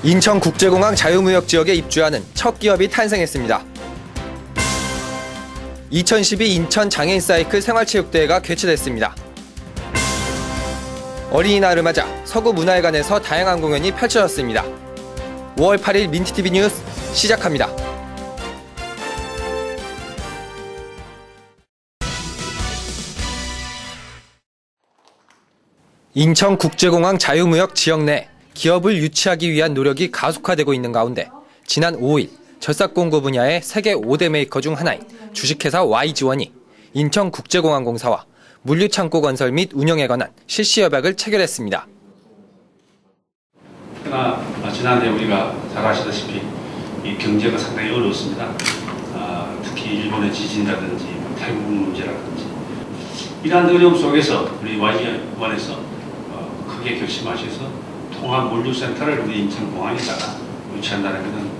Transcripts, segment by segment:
인천국제공항 자유무역지역에 입주하는 첫 기업이 탄생했습니다. 2012 인천 장애인 사이클 생활체육대회가 개최됐습니다. 어린이날을 맞아 서구문화회관에서 다양한 공연이 펼쳐졌습니다. 5월 8일 민트TV 뉴스 시작합니다. 인천국제공항 자유무역 지역 내 기업을 유치하기 위한 노력이 가속화되고 있는 가운데 지난 5일 절삭공구 분야의 세계 5대 메이커 중 하나인 주식회사 YG원이 인천국제공항공사와 물류창고 건설 및 운영에 관한 실시협약을 체결했습니다. 그러나 지난해 우리가 잘 아시다시피 이 경제가 상당히 어려웠습니다. 특히 일본의 지진이라든지 태국 문제라든지 이러한 어려움 속에서 우리 YG원에서 크게 결심하셔서 통합 물류센터를 우리 인천공항에다가 유치한다는 것은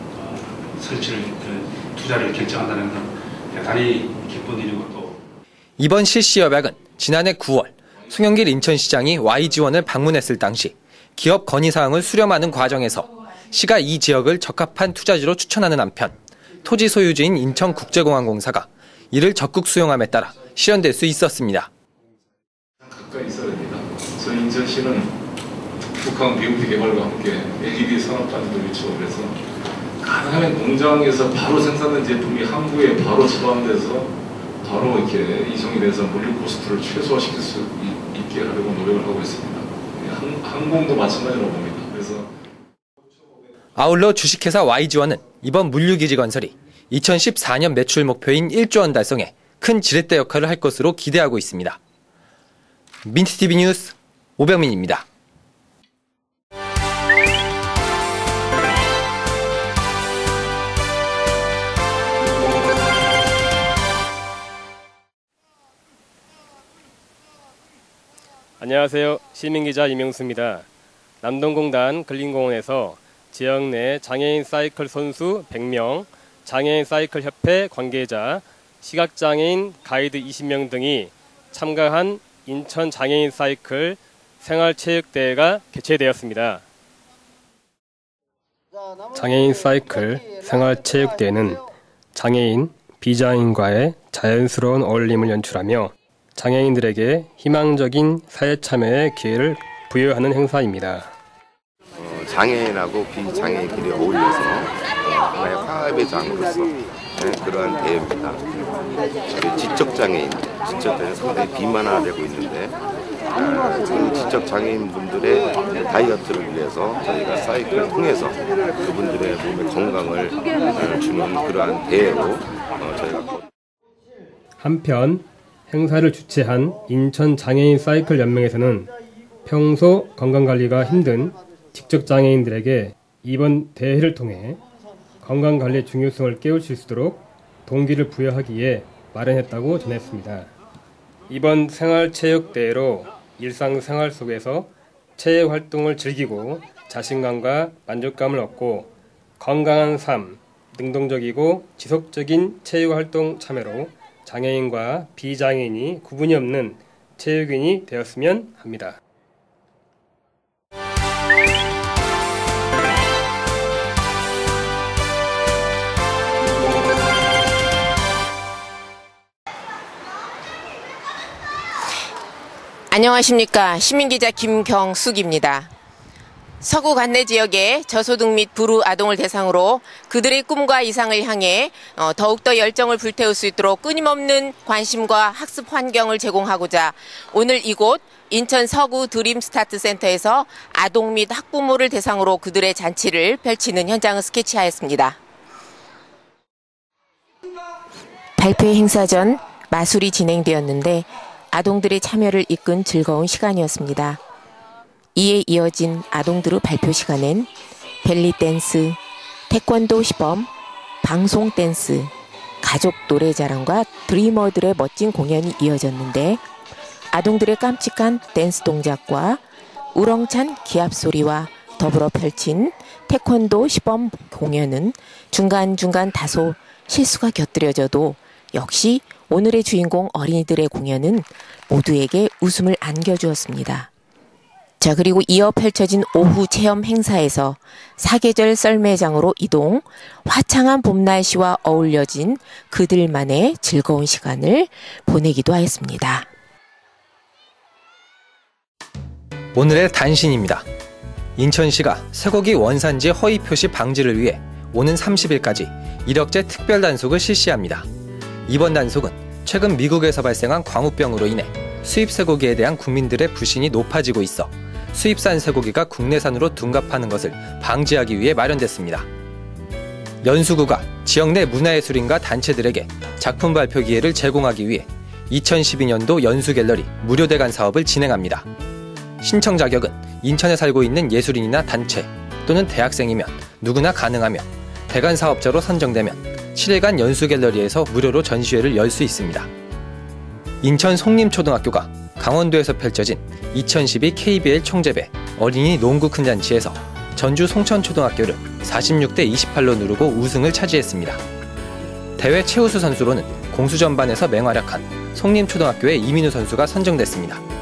투자를 결정한다는 것은 대단히 기쁜 일이고 또 이번 실시협약은 지난해 9월 송영길 인천시장이 YG원을 방문했을 당시 기업 건의사항을 수렴하는 과정에서 시가 이 지역을 적합한 투자지로 추천하는 한편 토지 소유주인 인천국제공항공사가 이를 적극 수용함에 따라 실현될 수 있었습니다. 가까이 있어야 됩니다. 저희 인천시는 북한 비용기 개발과 함께 LED 산업단지도 유치하고 그래서 가능하면 공장에서 바로 생산된 제품이 항구에 바로 처방돼서 바로 이렇게 이송이 돼서 물류 코스트를 최소화시킬 수 있게 하려고 노력을 하고 있습니다. 항공도 마찬가지로 봅니다. 그래서 아울러 주식회사 YG원은 이번 물류기지 건설이 2014년 매출 목표인 1조 원 달성에 큰 지렛대 역할을 할 것으로 기대하고 있습니다. 민트TV 뉴스 오병민입니다. 안녕하세요. 시민기자 이명수입니다. 남동공단 근린공원에서 지역 내 장애인 사이클 선수 100명, 장애인 사이클 협회 관계자, 시각장애인 가이드 20명 등이 참가한 인천 장애인 사이클 생활체육대회가 개최되었습니다. 장애인 사이클 생활체육대회는 장애인, 비장애인과의 자연스러운 어울림을 연출하며 장애인들에게 희망적인 사회 참여의 기회를 부여하는 행사입니다. 장애인하고 비장애인끼리 어울려서 하나의 화합의 장으로서 그러한 대회입니다. 지적장애인 상당히 비만화되고 있는데 그 지적장애인분들의 다이어트를 위해서 저희가 사이클을 통해서 그분들의 몸의 건강을 주는 그러한 대회로 저희가 한편 행사를 주최한 인천 장애인 사이클 연맹에서는 평소 건강관리가 힘든 지적장애인들에게 이번 대회를 통해 건강관리의 중요성을 깨울 수 있도록 동기를 부여하기에 마련했다고 전했습니다. 이번 생활체육대회로 일상생활 속에서 체육활동을 즐기고 자신감과 만족감을 얻고 건강한 삶, 능동적이고 지속적인 체육활동 참여로 장애인과 비장애인이 구분이 없는 체육인이 되었으면 합니다. 안녕하십니까. 시민기자 김경숙입니다. 서구 관내 지역의 저소득 및 불우 아동을 대상으로 그들의 꿈과 이상을 향해 더욱더 열정을 불태울 수 있도록 끊임없는 관심과 학습 환경을 제공하고자 오늘 이곳 인천 서구 드림 스타트 센터에서 아동 및 학부모를 대상으로 그들의 잔치를 펼치는 현장을 스케치하였습니다. 발표회 행사 전 마술이 진행되었는데 아동들의 참여를 이끈 즐거운 시간이었습니다. 이에 이어진 아동들의 발표 시간엔 벨리 댄스, 태권도 시범, 방송 댄스, 가족 노래자랑과 드리머들의 멋진 공연이 이어졌는데 아동들의 깜찍한 댄스 동작과 우렁찬 기합 소리와 더불어 펼친 태권도 시범 공연은 중간중간 다소 실수가 곁들여져도 역시 오늘의 주인공 어린이들의 공연은 모두에게 웃음을 안겨주었습니다. 자, 그리고 이어 펼쳐진 오후 체험 행사에서 사계절 썰매장으로 이동, 화창한 봄 날씨와 어울려진 그들만의 즐거운 시간을 보내기도 하였습니다. 오늘의 단신입니다. 인천시가 쇠고기 원산지 허위 표시 방지를 위해 오는 30일까지 1억제 특별 단속을 실시합니다. 이번 단속은 최근 미국에서 발생한 광우병으로 인해 수입 쇠고기에 대한 국민들의 불신이 높아지고 있어 수입산 쇠고기가 국내산으로 둔갑하는 것을 방지하기 위해 마련됐습니다. 연수구가 지역 내 문화예술인과 단체들에게 작품 발표 기회를 제공하기 위해 2012년도 연수갤러리 무료 대관 사업을 진행합니다. 신청 자격은 인천에 살고 있는 예술인이나 단체 또는 대학생이면 누구나 가능하며 대관 사업자로 선정되면 7일간 연수갤러리에서 무료로 전시회를 열 수 있습니다. 인천 송림초등학교가 강원도에서 펼쳐진 2012 KBL 총재배 어린이 농구 큰 잔치에서 전주 송천초등학교를 46대 28로 누르고 우승을 차지했습니다. 대회 최우수 선수로는 공수 전반에서 맹활약한 송림초등학교의 이민우 선수가 선정됐습니다.